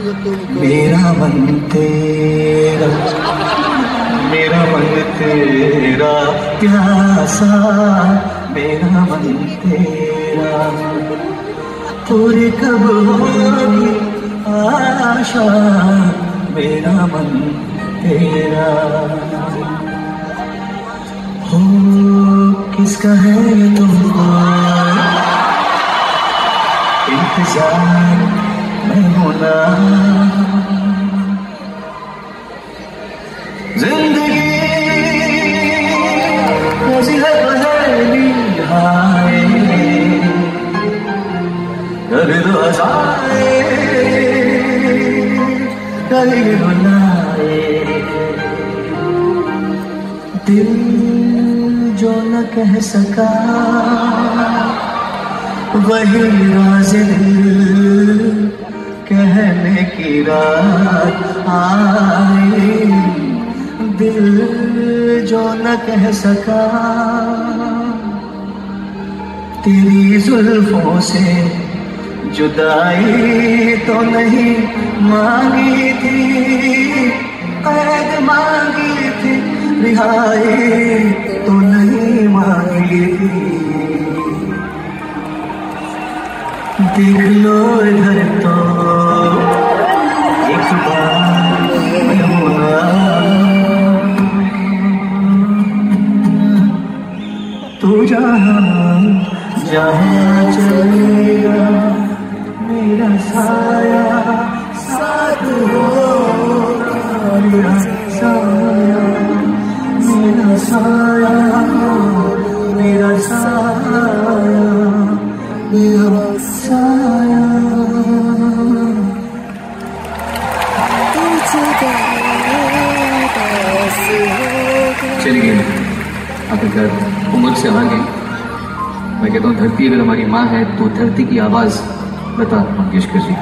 मेरा मन तेरा, मेरा मन तेरा प्यासा, मेरा मन तेरा पूरी कब होगी आशा, मेरा मन तेरा। हो किसका है तुमको इंतजार में होना, जिंदगी कैसी है पहेली हाय, कभी तो हंसाए कभी रुलाए, दिल जो न कह सका वही राज दिल कहने की रात आई, दिल जो न कह सका तेरी जुल्फों से जुदाई तो नहीं मांगी थी, कैद मांगी थी, रिहाई तो नहीं मांगी थी। देख लो इधर तो एक बार हुआ, तू जहाँ जहाँ चलेगा मेरा साया साथ होगा, मेरा साया, मेरा साया, मेरा साया, मेरा साया। चलिए आखिरकार उम्र से आगे मैं कहता हूँ धरती अगर हमारी माँ है तो धरती की आवाज लता मंगेशकर जी।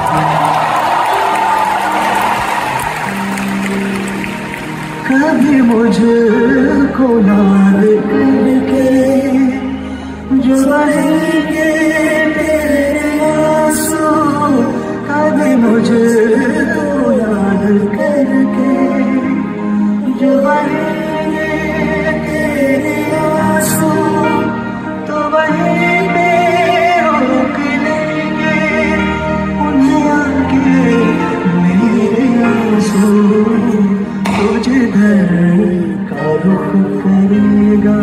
कभी मुझको याद करके जो बहेंगे तेरे आंसू, कभी मुझको याद करके जो बहेंगे तेरे आंसू, तो वहीं पे रोक लेंगे उन्हें आके मेरे आंसू, तुझे घर का रुख करेगा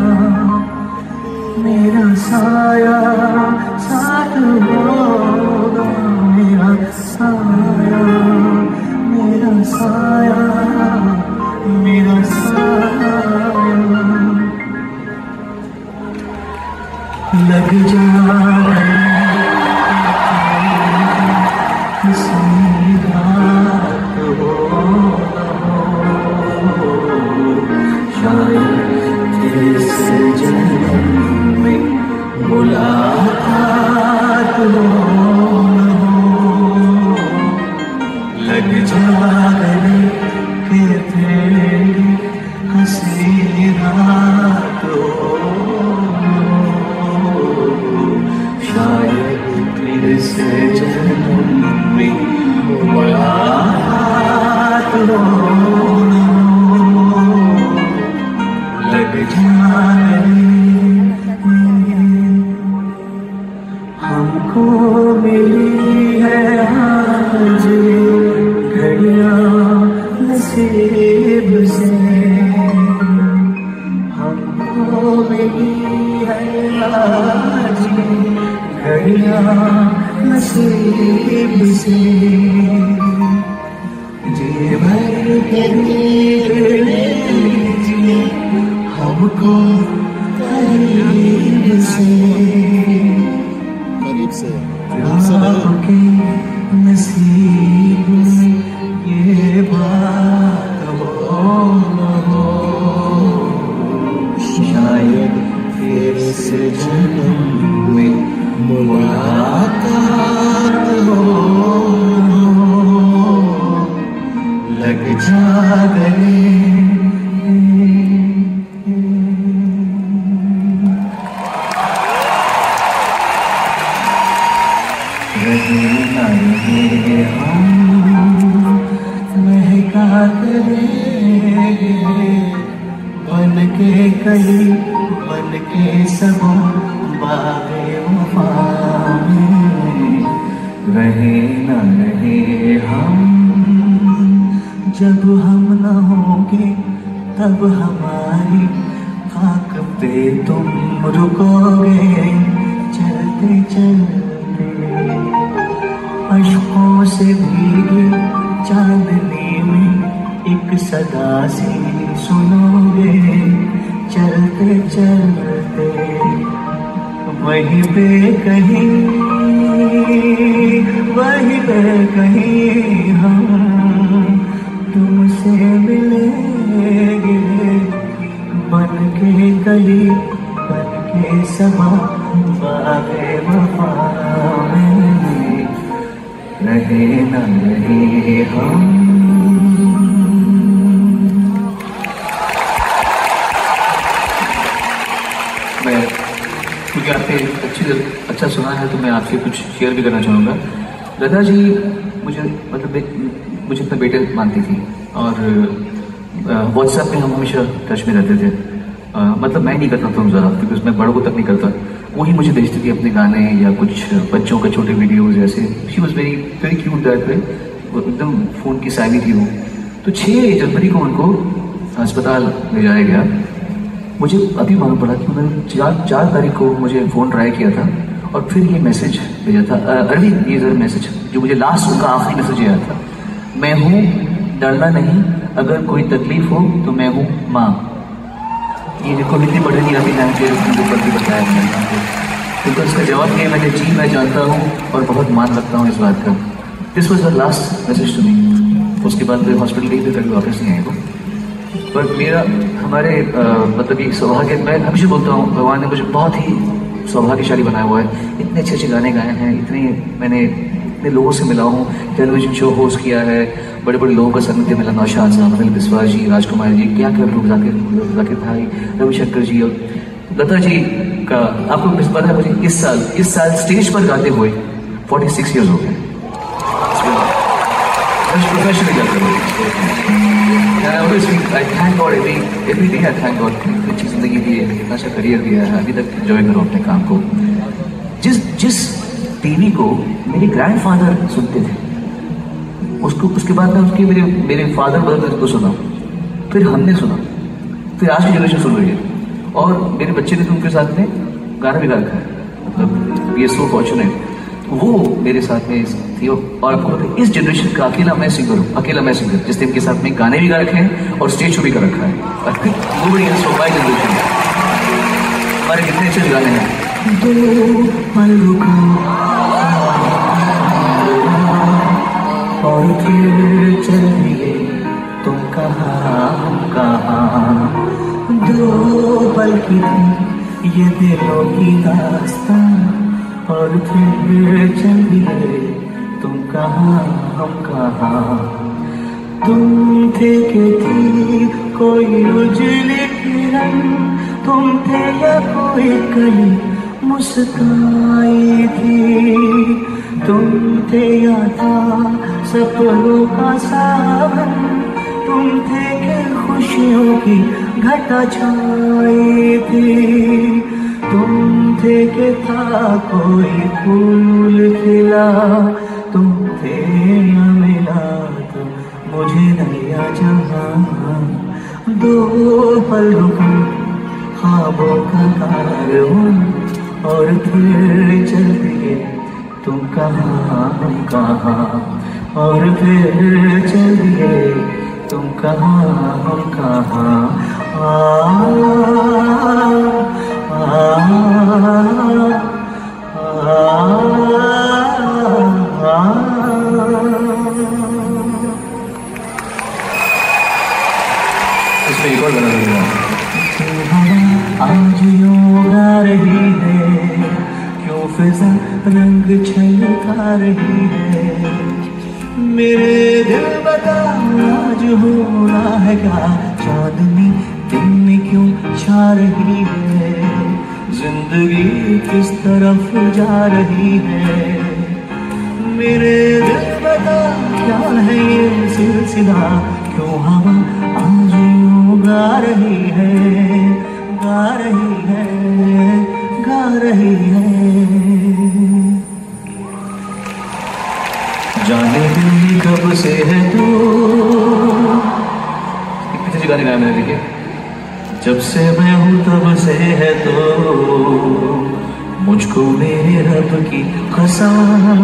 मेरा साया साथ होगा, मेरा साया, मेरा साया, मेरा साया। लग जा किसी रात हो शायद इस जन्म में मुलाकात हो, लग जा गले के तेरी हंसी रात हो, शायद इस जन्म में मुलाकात हो, लग जा हमको मिली है आज घड़ियां नसीब से, हमको मिली है आज घड़ियां नसीब से, जी भर के लीजिए हमको करीब से, आपके नसीब में ये बात हो न हो, शायद इस जन्म में मुलाकात हो, लग जा गले। रहे हम कली बन के सबों बागे वफा में रहे न रहे हम। जब हम न होंगे तब हमारी खाक पे तुम रुकोगे चलते चलते। अश्कों से भीगी चांदनी में एक सदा सी सुनोगे चलते चलते। वहीं पे कहीं हम तुमसे मिलेंगे बन के गली बन के सबा बागे वफा में रहे न रहे हम। मैं क्योंकि आपने अच्छा सुना है तो मैं आपसे कुछ शेयर भी करना चाहूँगा। लता जी मुझे मुझे अपने बेटे मानती थी और व्हाट्सएप में हम हमेशा टच में रहते थे। मैं नहीं करता था ज़्यादा क्योंकि उसमें बड़ों को तक नहीं करता। वही मुझे भेजती थी अपने गाने या कुछ बच्चों के छोटे वीडियोज़ ऐसे। She was very very cute that way, एकदम फ़ोन की साइनी थी वो। तो 6 जनवरी को उनको अस्पताल ले जाया गया। मुझे अभी मालूम पड़ा कि उन्होंने 4 तारीख को मुझे फ़ोन ट्राई किया था और फिर ये मैसेज भेजा था। अर्ली ये ज़रा मैसेज जो मुझे लास्ट उनका आखिरी मैसेज आया था, मैं हूँ डरना नहीं, अगर कोई तकलीफ हो तो मैं हूँ माँ। ये देखो कितनी बड़ी नहीं आती है मुझे ऊपर भी बताया मैंने क्योंकि उसका जवाब ये मैंने जी मैं जानता हूँ और बहुत मान सकता हूँ इस बात का। This was the last message to me. उसके बाद फिर हॉस्पिटल गई फिर कभी वापस नहीं आए वो। पर मेरा हमारे ये सौभाग्य, मैं हमेशा बोलता हूँ भगवान ने मुझे बहुत ही सौभाग्यशाली बनाया हुआ है। इतने अच्छे अच्छे गाने गाए हैं, मैंने इतने लोगों से मिला हूँ, टेलीविजन शो होस्ट किया है, बड़े बड़े लोगों का सानिध्य मिला, नौशाद साहब, अनिल बिस्वास जी, राजकुमार जी, क्या क्या लोग, जाकिर भाई, रविशंकर जी और लता जी का। आपको पता है मुझे इस साल स्टेज पर गाते हुए 46 ईयर्स हो गए। प्रोफेशनली गाते हुए I thank God every day I thank God कि अच्छी जिंदगी दी है, कितना अच्छा करियर दिया है, अभी तक एंजॉय करो अपने काम को। जिस टीवी को मेरे ग्रैंडफादर सुनते थे उसके बाद में मेरे फादर ब्रदर को सुना, फिर हमने सुना, फिर आज की जनरेशन सुन रही है और मेरे बच्चे ने तो उनके साथ में गाना भी गा रखा है। We are so fortunate. वो मेरे साथ में थी और आपको पता है इस जनरेशन का अकेला मैं सिंगर जिसने इनके साथ में गाने भी गा रखे हैं और स्टेज शो भी कर रखा है। और फिर nobody else from my generation. हमारे कितने अच्छे गाने हैं। दो पल रुको और फिर चल दिए तुम कहाँ हम कहाँ। दो पल की थी ये दिलों की दास्तां और फिर चल दिए तुम कहाँ हम कहाँ। तुम थे कि थी कोई उजली किरण, तुम थे या कोई कली मुस्काई थी, तुम थे या था सपनों का सावन, तुम थे कि खुशियों की घटा छाई थी, तुम थे कि था कोई फूल खिला, तुम थे न मिला तो मुझे नया जहां। दो पल रुको ख्वाबों का कारवां और फिर चल दिए तुम कहाँ हम कहाँ। और फिर चल दिए तुम कहाँ हम कहाँ। इसमें एक और गाना लगेगा। आज यूं गा रही है, क्यों फिजा रंग छलका रही है, मेरे दिल बता आज हो रहा है क्या, चांदनी दिन में क्यों छा रही है, जिंदगी किस तरफ जा रही है, मेरे दिल बता क्या है ये सिलसिला, क्यों हवा आज यूं गा रही है, गा गा रही है, गा रही है। जाने भी कब से है तू, किसी गाने गाया मैंने, देखिए। जब से मैं हूँ तब से है तो, मुझको मेरे रब की कसम,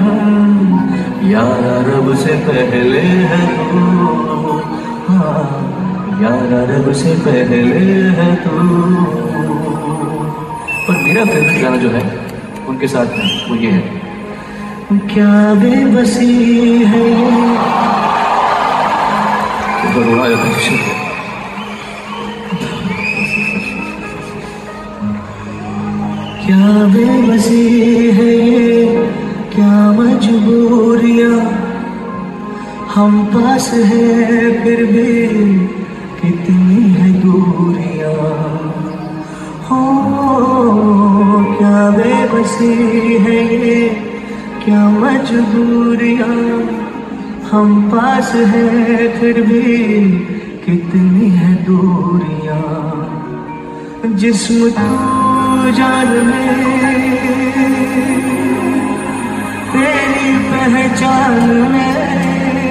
यारा रब से पहले है तो, हाँ यारा रब से पहले है तो। पर मेरा फेवरेट गाना जो है उनके साथ में वो ये है, क्या बेबसी है ये, तो रोना जाता है। क्या बेबसी है ये, क्या मजबूरियां, हम पास है फिर भी कितनी है दूरियां। हो क्या बेबसी है ये, क्या मजबूरियां, हम पास है फिर भी कितनी है दूरियां। जिस्म तू जान में, तेरी पहचान में,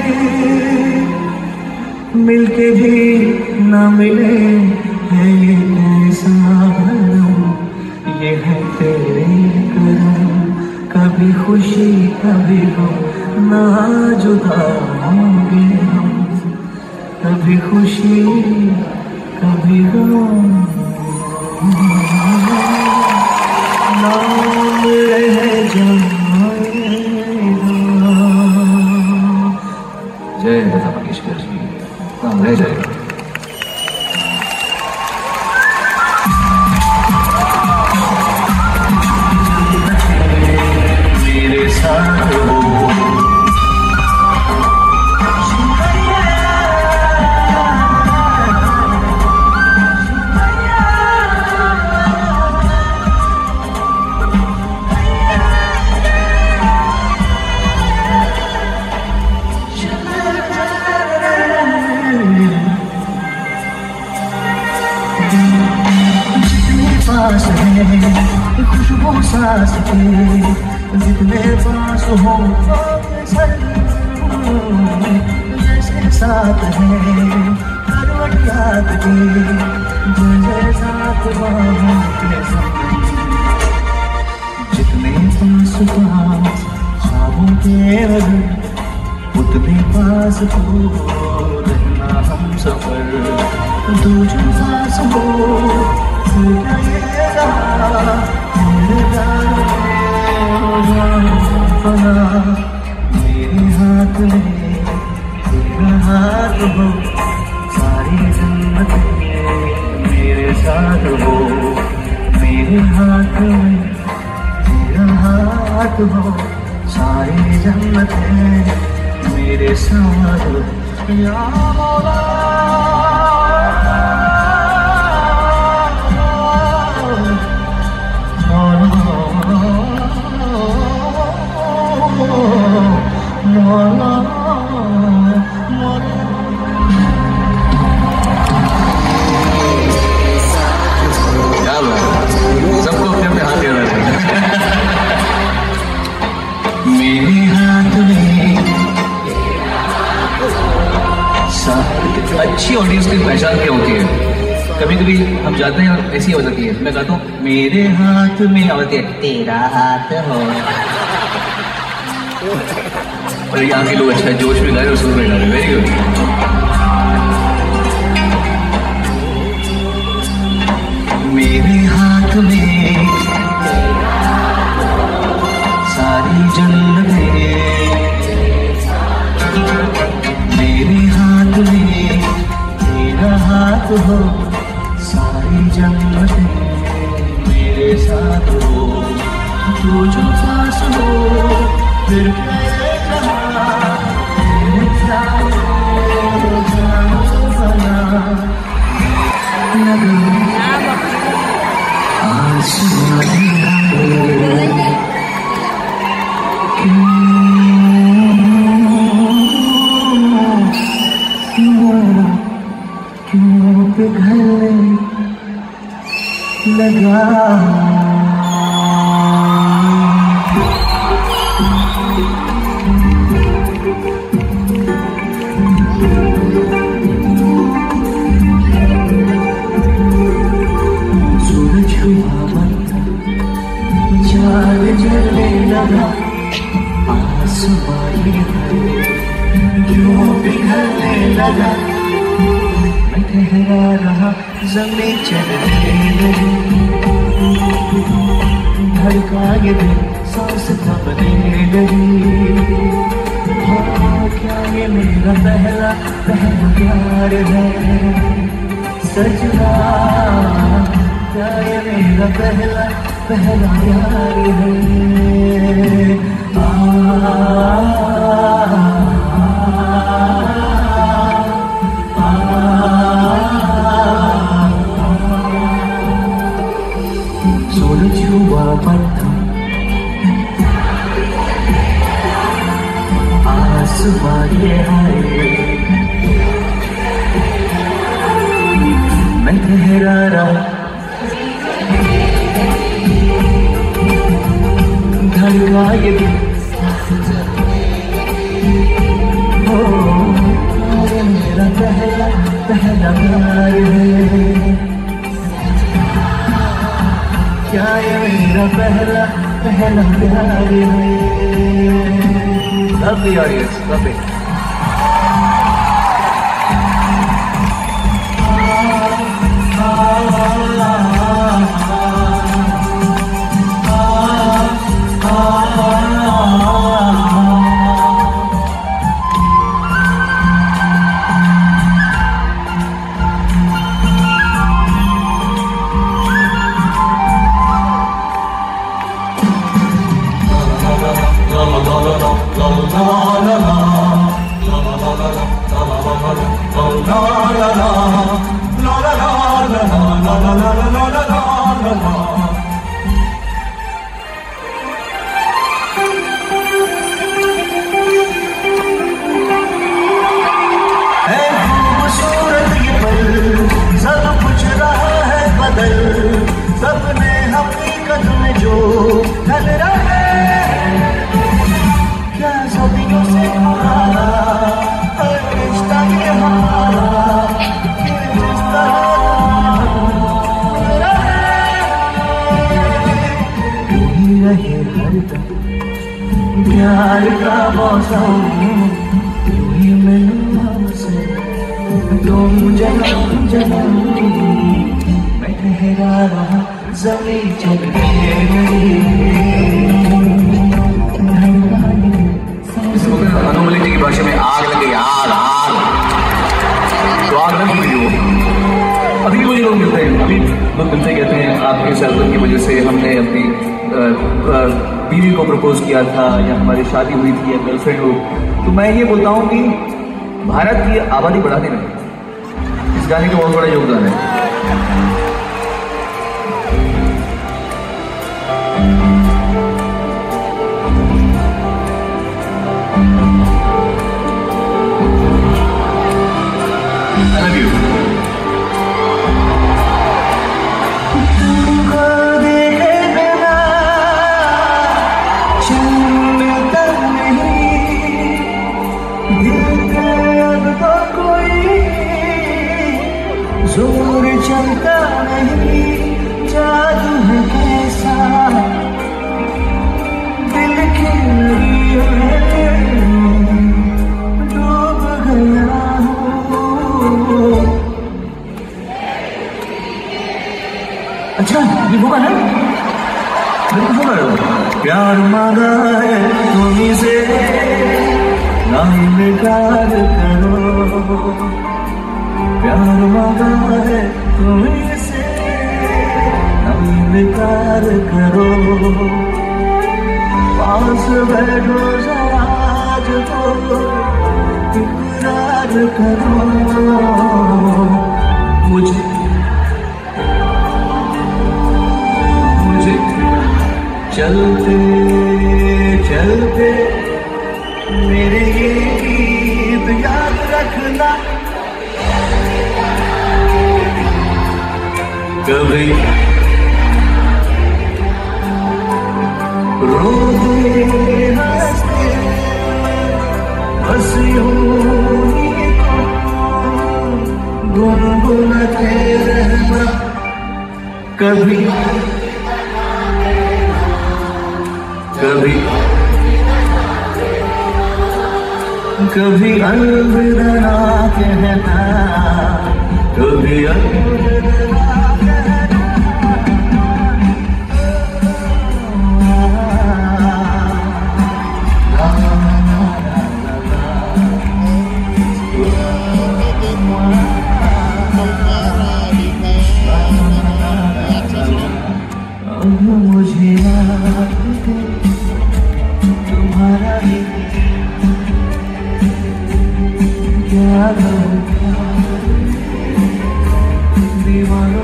मिलके भी ना मिले है ये ऐसा भरम, ये है तेरे करम। कभी खुशी कभी गम ना जुदा होंगे हम, कभी खुशी कभी गम नाम रह जाएगा। जय लता मंगेशकर जी, नाम रह जाएगा। मेरे साथ हो पास है खुशबू सांस के, जितने पास हो जैसे साथ है करवट याद के, जैसे साथ बाहों के संग। जितने पास पास ख्वाबों के उतने पास हो रहना हम सफर। तू जो पास हो मेरे हाथ में तेरा हाथ हो, सारी जन्नत मेरे साथ हो। मेरे हाथ में तेरा हाथ हो, सारी जन्नत मेरे साथ हो। या मौला सबको अपने अपने हाथ देना चाहिए। मेरे हाथ में अच्छी ऑडियंस की पहचान क्या होती है? कभी कभी हम जाते हैं और ऐसी हो जाती है, मैं गाता हूँ मेरे हाथ में, आती है तेरा हाथ हो, और यहाँ के लोग अच्छा जोश में गा रहे, सुर में गा रहे। Very good. मेरे हाथ में सारी जन्नत, मेरे हाथ में तेरा हाथ हो, सारी जन्नत मेरे साथ हो। तू जो पास हो फिर लगा। सूरज हुआ बंदा, चाँद जलने लगा, आसमां क्यों पिघलने लगा। मैं ठहरा रहा, ज़मीं चलने लगी, धड़का ये दिल, सांस थमने लगी। हाँ, क्या ये मेरा पहला प्यार है सजना? क्या ये मेरा पहला प्यार है? सूरज हुआ बंदा, आसमां ये हाय, मैं ठहरा रहा, धड़का ये दिल, ये मेरा पहला प्यार है। क्या ये मेरा पहला प्यार है? Love the audience, love it. सपने हकीकत में जो ढल रहे, क्या सदियों से पुराना रिश्ता ये हमारा, जिस तरह यही रहे हरदम प्यार का मौसम, यूं मिलूं हमसे तुम जन्म जन्म। ठहरा रहा, ज़मीं चलने लगी, अनुमली जी की भाषा में आग लगे, आग आग, तो आग लग गई हो। अभी मुझे लोग मिलते हैं, अभी लोग मिलते कहते हैं आपके इस एल्बम की वजह से हमने अपनी बीवी को प्रपोज किया था, या हमारी शादी हुई थी, या गर्लफ्रेंड हो। तो मैं ये बोलता हूँ कि भारत की आबादी बढ़ाने में इस गाने का बहुत बड़ा योगदान है। I love you. तुमको देखे बिना चैन मिलता नहीं, दिल पे अब तो कोई जोर चलता नहीं। जादू है कैसा दिल की नदियों में डूब गया हूँ। अच्छा, ये वो गाना बिल्कुल सुन रहे हो। प्यार मांगा है तुम्हीं से, ना इनकार करो। प्यार मांगा है तुम्हीं से, ना इनकार करो। पास बैठो जरा तो इकरार करो। मुझे चलते चलते मेरे ये गीत याद रखना। कभी बस यूं ही गुनगुनाते रहना कभी कभी कभी अलविदा ना कहना कभी अलविदा ना कहना अब मुझे याद है तुम्हारा ही क्या दीवानों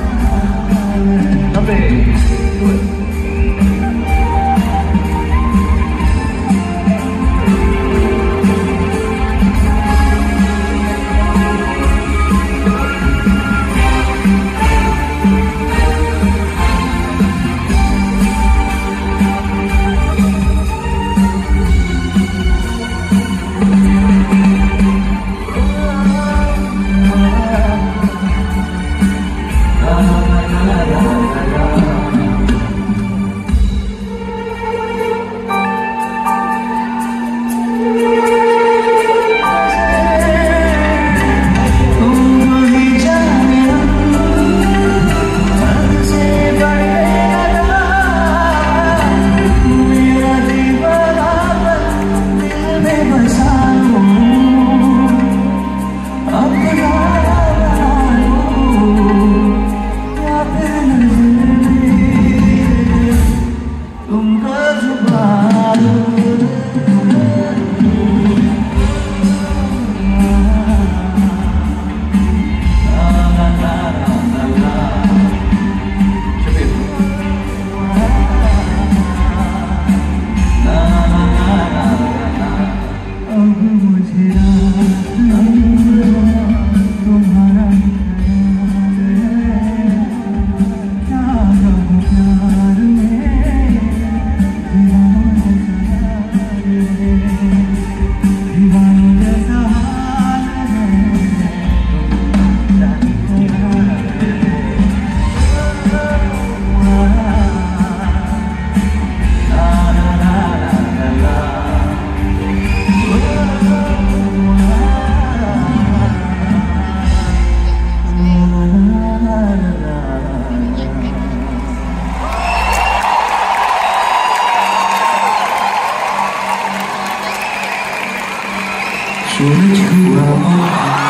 सूरज हुआ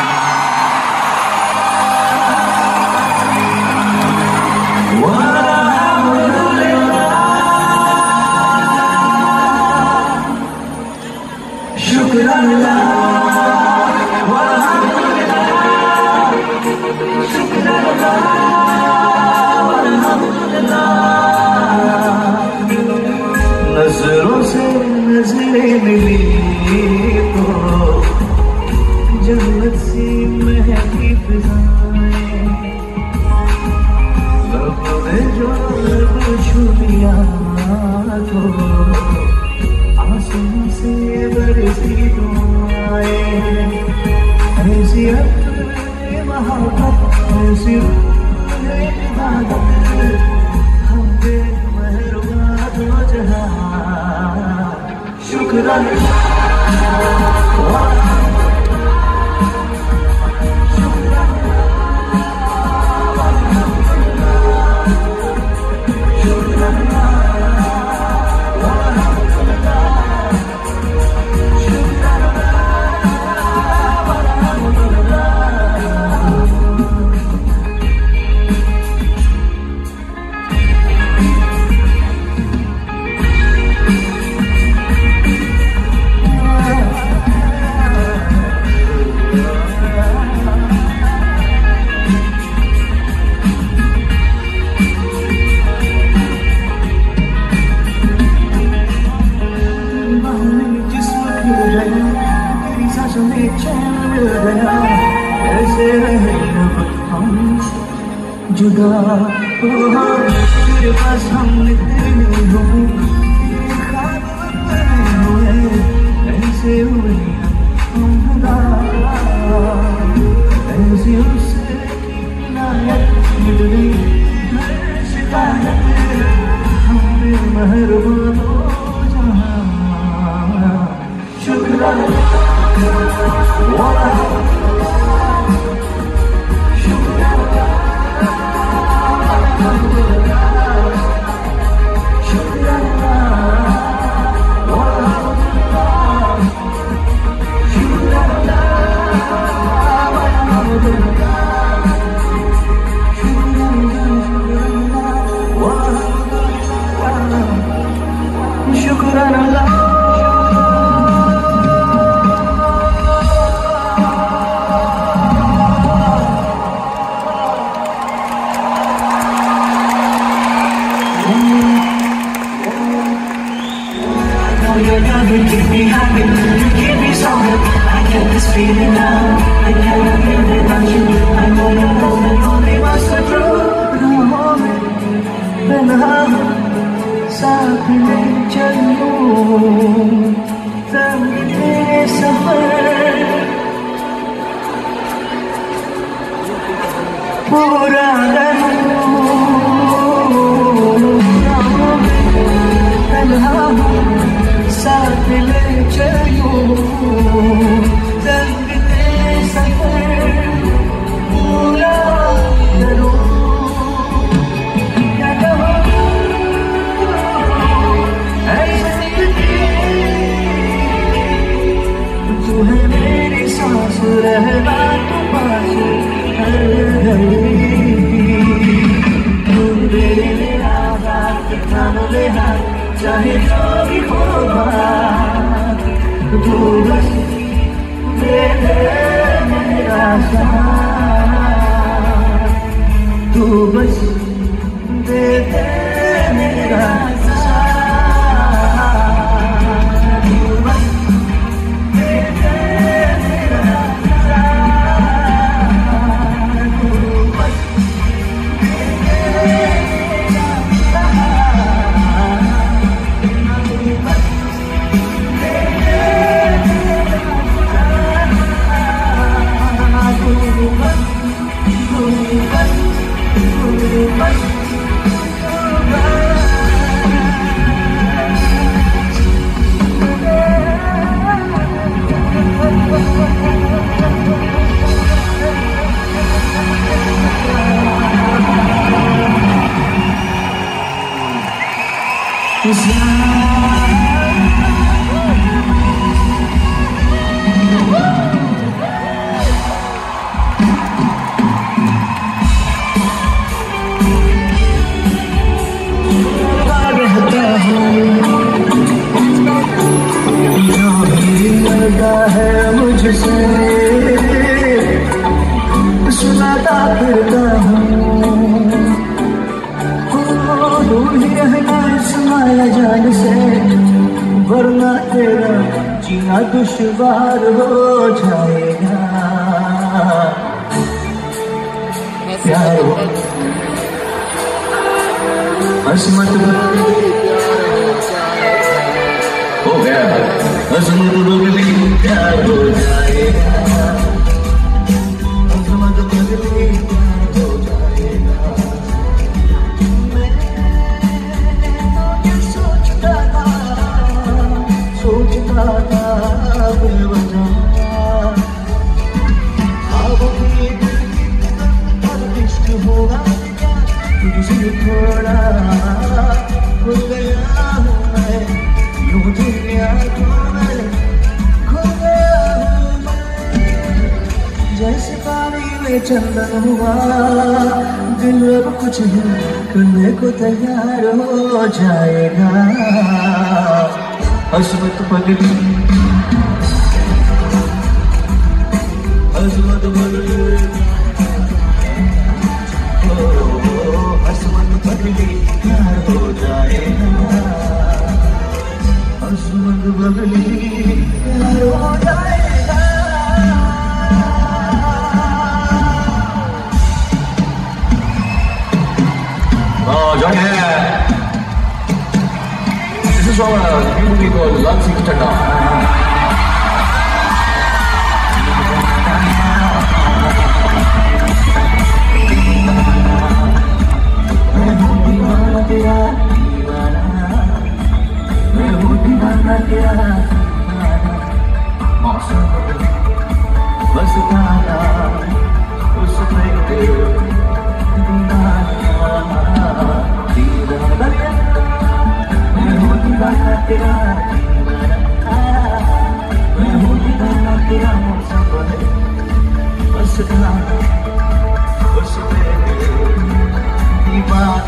नजरों से नजरें मिली तो जन्नत सी महकी फिजाएं लब में जो लब छू लिया तो आंसू से बरसी दुआएं ऐसी अपनी मोहब्बत ऐसी इबादत हम पे मेहरबान हो जहां शुक्राना कैसे रहे अब हम जुदा तेरे पास हम निकले हो से हुए जुदा, ऐसी उससे इनायत मिटनी हर शिकायत, हमें मेहरबान हो जहाँ। शुक्राना keep me happy, you keep me stronger. I get this feeling now, I cannot live without you. I know your love that only was the truth. राहों में तन्हा साथ में चलूं, संग तेरे सफर पूरा करूं। राहों में तन्हा साथ ले चलूं, संग तेरे सफर पूरा करूं। क्या कहूं ऐसी तू है मेरी सांस, रहना तू पास हर घड़ी। तू मेरे रात थाम ले हाथ, चाहे जो भी होगा, तू बस दे दे मेरा साथ, तू बस दे दे मेरा साथ, तू बस दे दे मेरा साथ, तू बस दे दे मेरा है मुझसे सुनाता फिरता हूँ, दूर ही रहना सुनाया जान से, वरना तेरा जीना दुश्वार हो जाएगा। प्यार असमत हो गया, असमत बदली प्यार हो जाएगा, असमत बदली प्यार हो जाएगा। मैं तो ये सोचता था बेवजह, अब भी दिल की तरफ इश्क होगा क्या, तुझसे थोड़ा खुल गया हूँ मैं, यूं दुनिया को मैं खो गया हूँ मैं। जैसे पानी में चंदन हुआ, दिल अब कुछ ही करने को तैयार हो जाएगा। असमत बदली, असमत बदली, असमत बदली प्यार हो जाएगा, असमत बदली प्यार हो जाएगा। Johnny here. This is our beautiful called Lansing Tanda. उसका नाम उस पे दीवाना दीवाना मैं हूँ दीवाना तेरा दीवाना मैं हूँ दीवाना तेरा सब है उसका उस पे दीवाना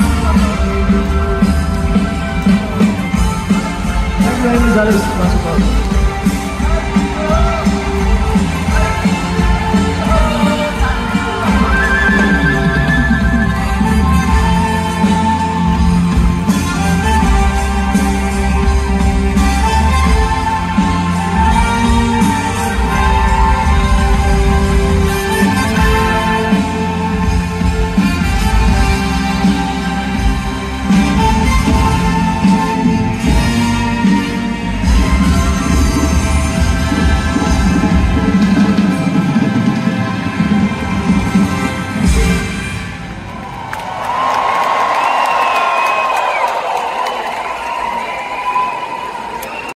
Gonzalez,